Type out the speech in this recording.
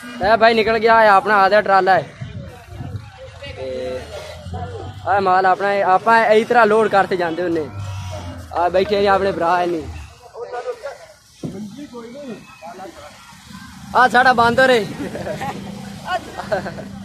भाई निकल गया है अपना आधा ट्राला है माल अपना आप इस तरह लोड करते जाते होने बैठे अपने भरा नहीं साढ़ा बंद हो रहे